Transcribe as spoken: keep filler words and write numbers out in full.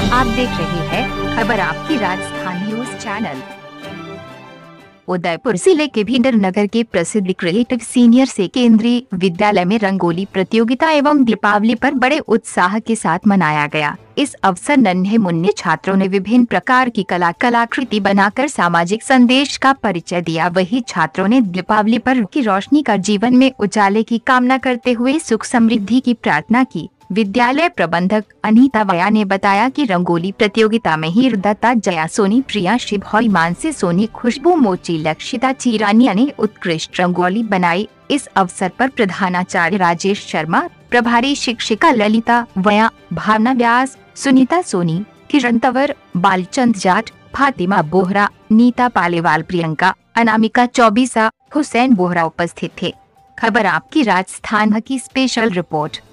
आप देख रहे हैं खबर आपकी राजस्थान न्यूज चैनल। उदयपुर जिले के भिंडर नगर के प्रसिद्ध क्रिएटिव सीनियर से केंद्रीय विद्यालय में रंगोली प्रतियोगिता एवं दीपावली पर बड़े उत्साह के साथ मनाया गया। इस अवसर नन्हे मुन्ने छात्रों ने विभिन्न प्रकार की कला कलाकृति बनाकर सामाजिक संदेश का परिचय दिया। वही छात्रों ने दीपावली पर्व की रोशनी का जीवन में उजाले की कामना करते हुए सुख समृद्धि की प्रार्थना की। विद्यालय प्रबंधक अनीता वया ने बताया कि रंगोली प्रतियोगिता में हीर दत्ता, जया सोनी, प्रिया शिभौरी, मानसी सोनी, खुशबू मोची, लक्षिता चिरानिया ने उत्कृष्ट रंगोली बनाई। इस अवसर पर प्रधानाचार्य राजेश शर्मा, प्रभारी शिक्षिका ललिता वया, भावना व्यास, सुनीता सोनी, किरण तंवर, बालचंद जाट, फातिमा बोहरा, नीता पालेवाल, प्रियंका, अनामिका चौबीसा, हुसैन बोहरा उपस्थित थे। खबर आपकी राजस्थान की स्पेशल रिपोर्ट।